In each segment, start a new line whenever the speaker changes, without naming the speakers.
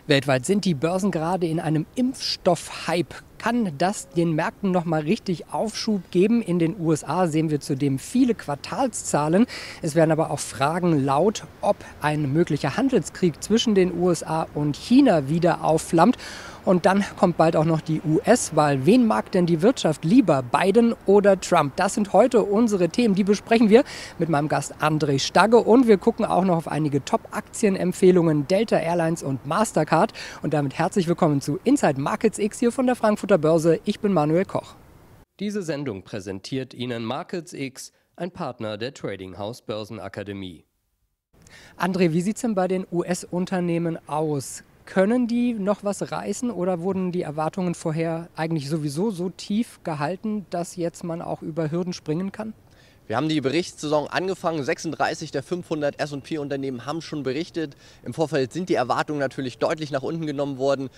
Weltweit sind die Börsen gerade in einem Impfstoff-Hype. Kann das den Märkten noch mal richtig Aufschub geben? In den USA sehen wir zudem viele Quartalszahlen. Es werden aber auch Fragen laut, ob ein möglicher Handelskrieg zwischen den USA und China wieder aufflammt. Und dann kommt bald auch noch die US-Wahl. Wen mag denn die Wirtschaft lieber, Biden oder Trump? Das sind heute unsere Themen. Die besprechen wir mit meinem Gast André Stagge. Und wir gucken auch noch auf einige Top-Aktienempfehlungen, Delta Airlines und Mastercard. Und damit herzlich willkommen zu Inside Markets X hier von der Frankfurter Börse. Ich bin Manuel Koch. Diese Sendung präsentiert Ihnen Markets X, ein Partner der Trading House Börsenakademie. André, wie sieht es denn bei den US-Unternehmen aus? Können die noch was reißen oder wurden die Erwartungen vorher eigentlich sowieso so tief gehalten, dass jetzt man auch über Hürden springen kann?
Wir haben die Berichtssaison angefangen. 36 der 500 S&P-Unternehmen haben schon berichtet. Im Vorfeld sind die Erwartungen natürlich deutlich nach unten genommen worden.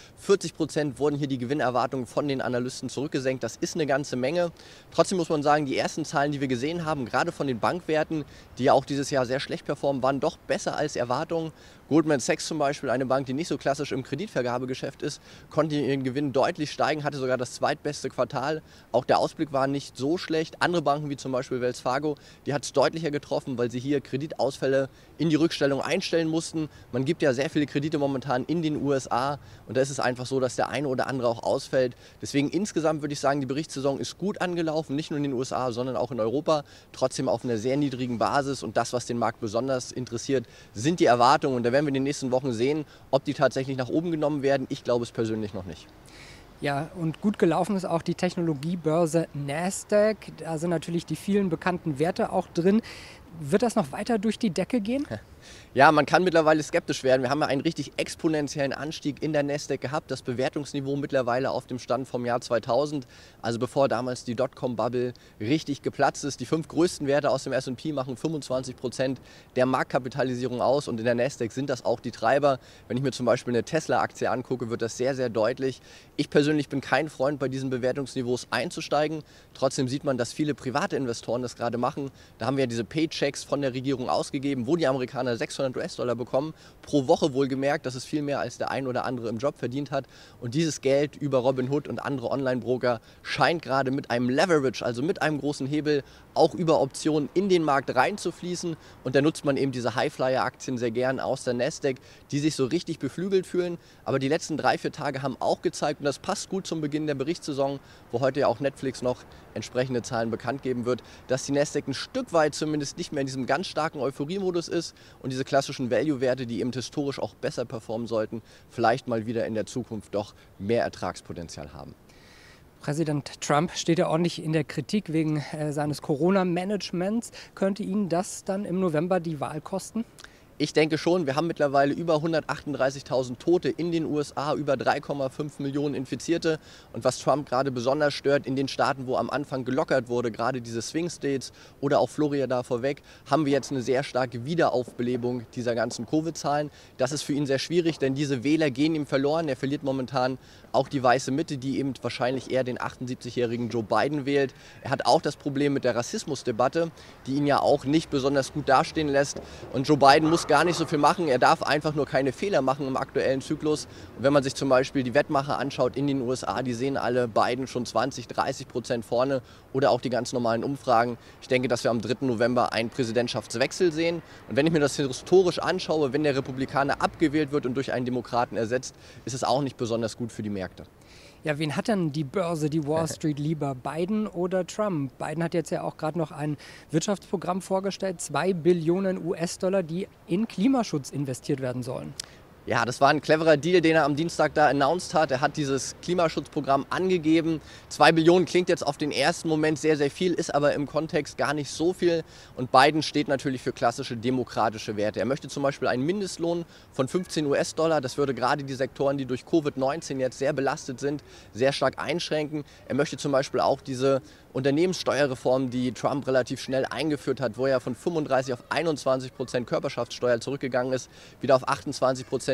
40% wurden hier die Gewinnerwartungen von den Analysten zurückgesenkt. Das ist eine ganze Menge. Trotzdem muss man sagen, die ersten Zahlen, die wir gesehen haben, gerade von den Bankwerten, die ja auch dieses Jahr sehr schlecht performen, waren doch besser als Erwartungen. Goldman Sachs zum Beispiel, eine Bank, die nicht so klassisch im Kreditvergabegeschäft ist, konnte ihren Gewinn deutlich steigen, hatte sogar das zweitbeste Quartal. Auch der Ausblick war nicht so schlecht. Andere Banken wie zum Beispiel Wells Fargo, die hat es deutlicher getroffen, weil sie hier Kreditausfälle in die Rückstellung einstellen mussten. Man gibt ja sehr viele Kredite momentan in den USA und da ist es einfach so, dass der eine oder andere auch ausfällt. Deswegen insgesamt würde ich sagen, die Berichtssaison ist gut angelaufen, nicht nur in den USA, sondern auch in Europa. Trotzdem auf einer sehr niedrigen Basis und das, was den Markt besonders interessiert, sind die Erwartungen. Und da werden wir in den nächsten Wochen sehen, ob die tatsächlich nach oben genommen werden. Ich glaube es persönlich noch nicht.
Ja, und gut gelaufen ist auch die Technologiebörse Nasdaq. Da sind natürlich die vielen bekannten Werte auch drin. Wird das noch weiter durch die Decke gehen?
Ja, man kann mittlerweile skeptisch werden. Wir haben ja einen richtig exponentiellen Anstieg in der Nasdaq gehabt. Das Bewertungsniveau mittlerweile auf dem Stand vom Jahr 2000. Also bevor damals die Dotcom-Bubble richtig geplatzt ist. Die 5 größten Werte aus dem S&P machen 25% der Marktkapitalisierung aus. Und in der Nasdaq sind das auch die Treiber. Wenn ich mir zum Beispiel eine Tesla-Aktie angucke, wird das sehr, sehr deutlich. Ich persönlich bin kein Freund, bei diesen Bewertungsniveaus einzusteigen. Trotzdem sieht man, dass viele private Investoren das gerade machen. Da haben wir ja diese Paychecks von der Regierung ausgegeben, wo die Amerikaner 600 US-Dollar bekommen, pro Woche wohlgemerkt. Das ist viel mehr, als der ein oder andere im Job verdient hat. Und dieses Geld über Robinhood und andere Online-Broker scheint gerade mit einem Leverage, also mit einem großen Hebel, auch über Optionen in den Markt reinzufließen. Und da nutzt man eben diese Highflyer-Aktien sehr gern aus der Nasdaq, die sich so richtig beflügelt fühlen. Aber die letzten 3-4 Tage haben auch gezeigt, und das passt gut zum Beginn der Berichtssaison, wo heute ja auch Netflix noch entsprechende Zahlen bekannt geben wird, dass die Nasdaq ein Stück weit zumindest nicht mehr in diesem ganz starken Euphorie-Modus ist und diese klassischen Value-Werte, die eben historisch auch besser performen sollten, vielleicht mal wieder in der Zukunft doch mehr Ertragspotenzial haben.
Präsident Trump steht ja ordentlich in der Kritik wegen seines Corona-Managements. Könnte Ihnen das dann im November die Wahl kosten?
Ich denke schon, wir haben mittlerweile über 138.000 Tote in den USA, über 3,5 Millionen Infizierte. Und was Trump gerade besonders stört, in den Staaten, wo am Anfang gelockert wurde, gerade diese Swing States oder auch Florida vorweg, haben wir jetzt eine sehr starke Wiederaufbelebung dieser ganzen Covid-Zahlen. Das ist für ihn sehr schwierig, denn diese Wähler gehen ihm verloren. Er verliert momentan auch die weiße Mitte, die eben wahrscheinlich eher den 78-jährigen Joe Biden wählt. Er hat auch das Problem mit der Rassismusdebatte, die ihn ja auch nicht besonders gut dastehen lässt. Und Joe Biden muss gar nicht so viel machen, er darf einfach nur keine Fehler machen im aktuellen Zyklus. Und wenn man sich zum Beispiel die Wettmacher anschaut in den USA, die sehen alle Biden schon 20-30% vorne oder auch die ganz normalen Umfragen. Ich denke, dass wir am 3. November einen Präsidentschaftswechsel sehen. Und wenn ich mir das historisch anschaue, wenn der Republikaner abgewählt wird und durch einen Demokraten ersetzt, ist es auch nicht besonders gut für die Märkte.
Ja, wen hat denn die Börse, die Wall Street lieber, Biden oder Trump? Biden hat jetzt ja auch gerade noch ein Wirtschaftsprogramm vorgestellt, 2 Billionen US-Dollar, die in Klimaschutz investiert werden sollen.
Ja, das war ein cleverer Deal, den er am Dienstag da announced hat. Er hat dieses Klimaschutzprogramm angegeben. 2 Billionen klingt jetzt auf den ersten Moment sehr, sehr viel, ist aber im Kontext gar nicht so viel. Und Biden steht natürlich für klassische demokratische Werte. Er möchte zum Beispiel einen Mindestlohn von 15 US-Dollar. Das würde gerade die Sektoren, die durch Covid-19 jetzt sehr belastet sind, sehr stark einschränken. Er möchte zum Beispiel auch diese Unternehmenssteuerreform, die Trump relativ schnell eingeführt hat, wo er von 35% auf 21% Körperschaftssteuer zurückgegangen ist, wieder auf 28%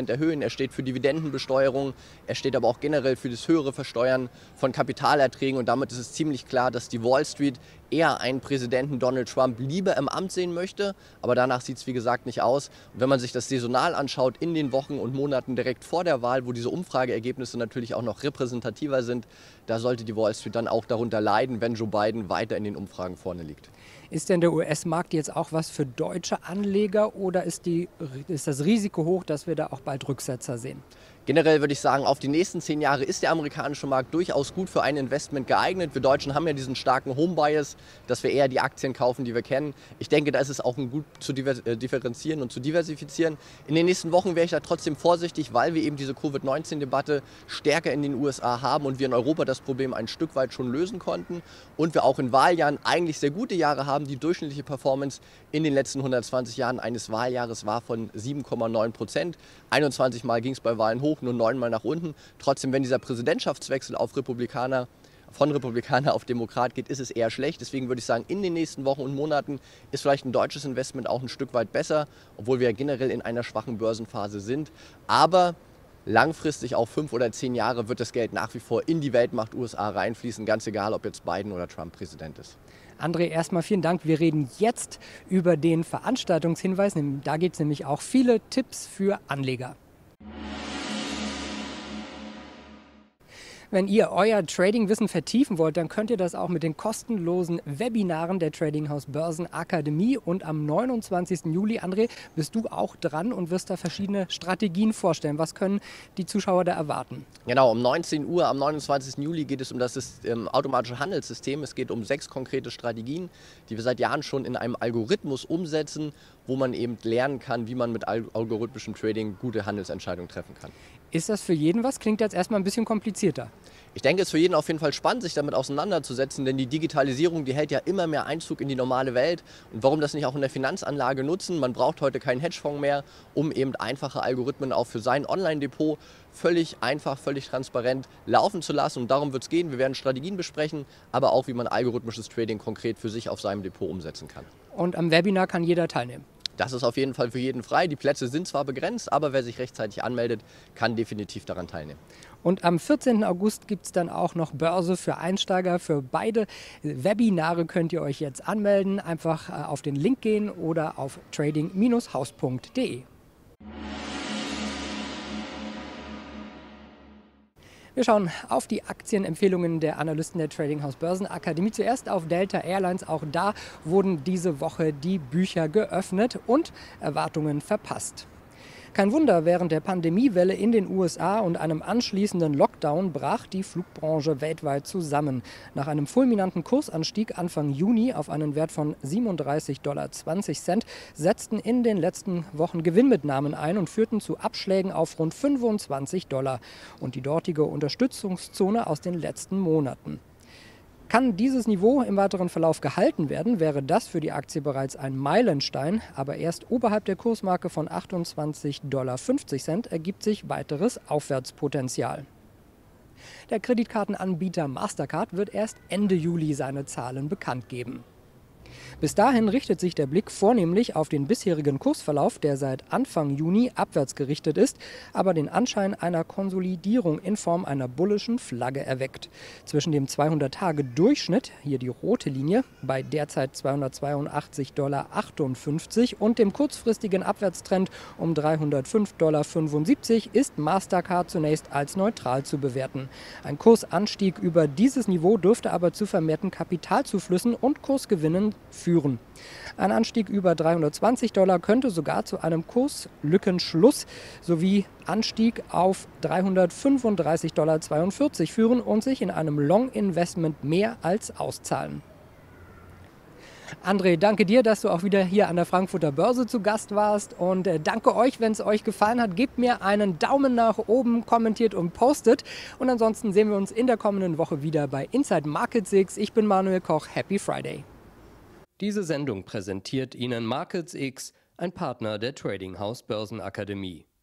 Prozent erhöhen. Er steht für Dividendenbesteuerung. Er steht aber auch generell für das höhere Versteuern von Kapitalerträgen. Und damit ist es ziemlich klar, dass die Wall Street eher einen Präsidenten Donald Trump lieber im Amt sehen möchte. Aber danach sieht es, wie gesagt, nicht aus. Und wenn man sich das saisonal anschaut, in den Wochen und Monaten direkt vor der Wahl, wo diese Umfrageergebnisse natürlich auch noch repräsentativer sind, da sollte die Wall Street dann auch darunter leiden, wenn Joe Biden weiter in den Umfragen vorne liegt.
Ist denn der US-Markt jetzt auch was für deutsche Anleger oder ist das Risiko hoch, dass wir da auch bald Rücksetzer sehen?
Generell würde ich sagen, auf die nächsten 10 Jahre ist der amerikanische Markt durchaus gut für ein Investment geeignet. Wir Deutschen haben ja diesen starken Home-Bias, dass wir eher die Aktien kaufen, die wir kennen. Ich denke, da ist es auch gut zu differenzieren und zu diversifizieren. In den nächsten Wochen wäre ich da trotzdem vorsichtig, weil wir eben diese Covid-19-Debatte stärker in den USA haben und wir in Europa das Problem ein Stück weit schon lösen konnten. Und wir auch in Wahljahren eigentlich sehr gute Jahre haben. Die durchschnittliche Performance in den letzten 120 Jahren eines Wahljahres war von 7,9%. 21 Mal ging es bei Wahlen hoch, nur 9 Mal nach unten. Trotzdem, wenn dieser Präsidentschaftswechsel von Republikaner auf Demokrat geht, ist es eher schlecht. Deswegen würde ich sagen, in den nächsten Wochen und Monaten ist vielleicht ein deutsches Investment auch ein Stück weit besser, obwohl wir ja generell in einer schwachen Börsenphase sind. Aber langfristig, auf 5 oder 10 Jahre, wird das Geld nach wie vor in die Weltmacht USA reinfließen, ganz egal, ob jetzt Biden oder Trump Präsident ist.
André, erstmal vielen Dank. Wir reden jetzt über den Veranstaltungshinweis. Da gibt es nämlich auch viele Tipps für Anleger. Wenn ihr euer Trading-Wissen vertiefen wollt, dann könnt ihr das auch mit den kostenlosen Webinaren der Trading House Börsenakademie. Und am 29. Juli, André, bist du auch dran und wirst da verschiedene Strategien vorstellen. Was können die Zuschauer da erwarten?
Genau, um 19 Uhr am 29. Juli geht es um das automatische Handelssystem. Es geht um 6 konkrete Strategien, die wir seit Jahren schon in einem Algorithmus umsetzen, wo man eben lernen kann, wie man mit algorithmischem Trading gute Handelsentscheidungen treffen kann.
Ist das für jeden was? Klingt jetzt erstmal ein bisschen komplizierter.
Ich denke, es ist für jeden auf jeden Fall spannend, sich damit auseinanderzusetzen, denn die Digitalisierung, die hält ja immer mehr Einzug in die normale Welt. Und warum das nicht auch in der Finanzanlage nutzen? Man braucht heute keinen Hedgefonds mehr, um eben einfache Algorithmen auch für sein Online-Depot völlig einfach, völlig transparent laufen zu lassen. Und darum wird es gehen. Wir werden Strategien besprechen, aber auch, wie man algorithmisches Trading konkret für sich auf seinem Depot umsetzen kann.
Und am Webinar kann jeder teilnehmen?
Das ist auf jeden Fall für jeden frei. Die Plätze sind zwar begrenzt, aber wer sich rechtzeitig anmeldet, kann definitiv daran teilnehmen.
Und am 14. August gibt es dann auch noch Börse für Einsteiger. Für beide Webinare könnt ihr euch jetzt anmelden. Einfach auf den Link gehen oder auf trading-haus.de. Wir schauen auf die Aktienempfehlungen der Analysten der Trading House Börsenakademie. Zuerst auf Delta Airlines. Auch da wurden diese Woche die Bücher geöffnet und Erwartungen verpasst. Kein Wunder, während der Pandemiewelle in den USA und einem anschließenden Lockdown brach die Flugbranche weltweit zusammen. Nach einem fulminanten Kursanstieg Anfang Juni auf einen Wert von $37,20 setzten in den letzten Wochen Gewinnmitnahmen ein und führten zu Abschlägen auf rund $25 und die dortige Unterstützungszone aus den letzten Monaten. Kann dieses Niveau im weiteren Verlauf gehalten werden, wäre das für die Aktie bereits ein Meilenstein. Aber erst oberhalb der Kursmarke von $28,50 ergibt sich weiteres Aufwärtspotenzial. Der Kreditkartenanbieter Mastercard wird erst Ende Juli seine Zahlen bekannt geben. Bis dahin richtet sich der Blick vornehmlich auf den bisherigen Kursverlauf, der seit Anfang Juni abwärts gerichtet ist, aber den Anschein einer Konsolidierung in Form einer bullischen Flagge erweckt. Zwischen dem 200-Tage-Durchschnitt, hier die rote Linie, bei derzeit $282,58 und dem kurzfristigen Abwärtstrend um $305,75 ist Mastercard zunächst als neutral zu bewerten. Ein Kursanstieg über dieses Niveau dürfte aber zu vermehrten Kapitalzuflüssen und Kursgewinnen führen. Ein Anstieg über $320 könnte sogar zu einem Kurslückenschluss sowie Anstieg auf $335,42 führen und sich in einem Long-Investment mehr als auszahlen. André, danke dir, dass du auch wieder hier an der Frankfurter Börse zu Gast warst und danke euch, wenn es euch gefallen hat, gebt mir einen Daumen nach oben, kommentiert und postet und ansonsten sehen wir uns in der kommenden Woche wieder bei Inside Markets X. Ich bin Manuel Koch, Happy Friday.
Diese Sendung präsentiert Ihnen Markets X, ein Partner der Trading House Börsenakademie.